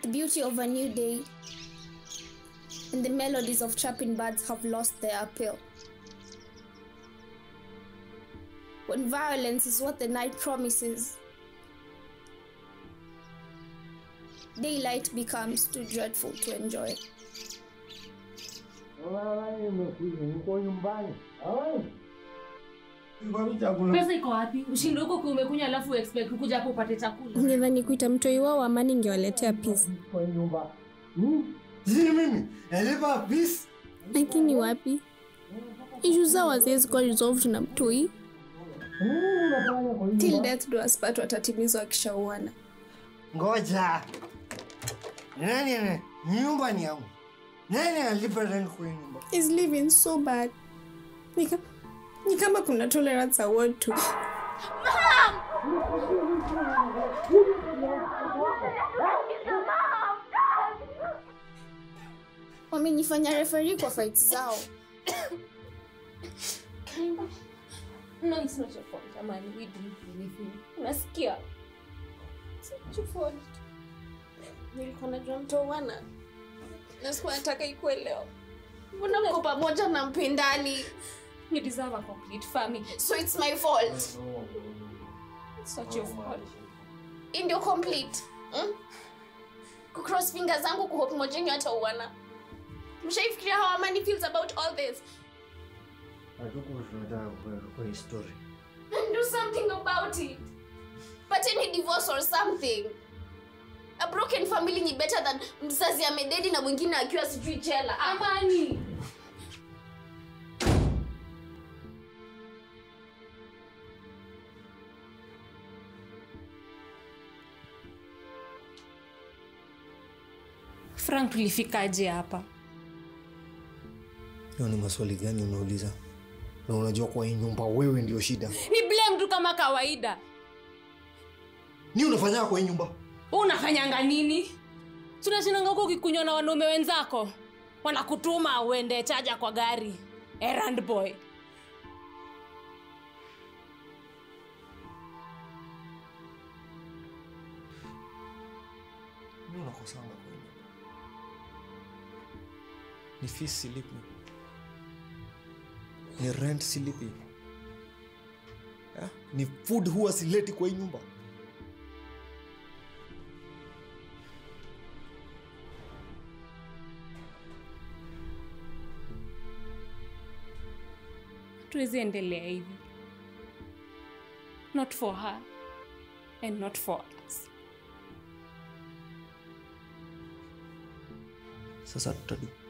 The beauty of a new day and the melodies of chirping birds have lost their appeal. When violence is what the night promises, daylight becomes too dreadful to enjoy. Pesa iko wapi? Ushinde huko kwa umekunya alafu expect kuja hapo upate chakula. Ungedhani kuita mtoi wao Amani ingewaletea peace. Mimi, eleva peace. Lakini wapi? Issues zao haziwezi kuwa resolved na mtoi. Till death do us part watatimizwa wakishauana. Ngoja. Nani nyumba ni yangu. Nani analipa rent kwa nyumba? Is living so bad. Ni kama kuna tolerance award tu. Mom! Wamenifanya referee kwa fights zao. No, it's not your fault, Amani. We didn't do anything. Unasikia? It's not your fault. Nilikuwa najua mtowana. Nasikuwa nataka ikuwe leo. Mbona mko pamoja na mpendani? You deserve a complete family. So it's my fault. It's not your fault. Ndio complete. Kucross fingers zangu kuhope mojenyo hata uwana. Mshaifikiria how Amani feels about all this? Kwa story. Then do something about it. But any divorce or something. A broken family ni better than mzazi amededi na mwingine akiwa sijui jela. Amani! Frank, tulifikaje hapa? Leo ni maswali gani unauliza? Na unajua kwa hii nyumba wewe ndio shida. Ni blame tu kama kawaida. Ni unafanya kwa hii nyumba? Unafanyanga nini? Tunashinanga huko ukikunywa na wanaume wenzako. Wanakutuma uende chaja kwa gari. Errand boy. Ni unakosanga kwa hii nyumba. Ni fees silipi. Ni rent silipi. Ni food huwa sileti kwa hii nyumba. Tuwezi endelea hivi. Not for her and not for us. Sasa tutadu.